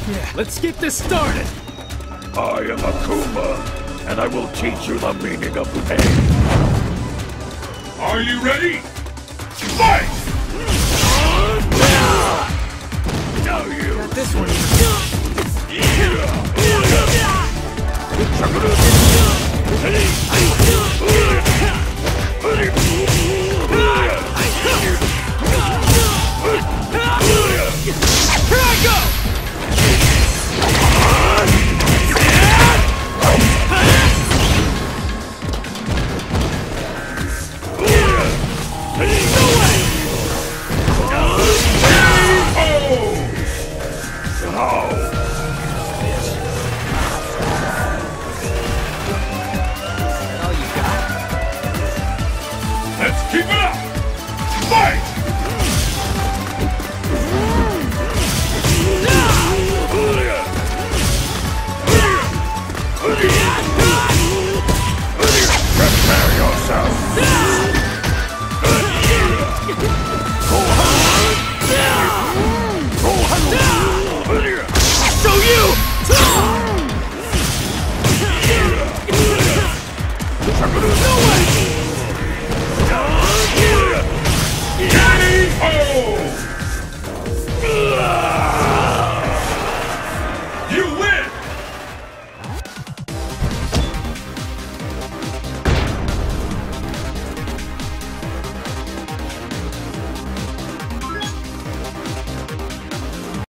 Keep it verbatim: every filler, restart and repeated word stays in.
Yeah, let's get this started! I am Akuma, and I will teach you the meaning of pain. Are you ready? Fight!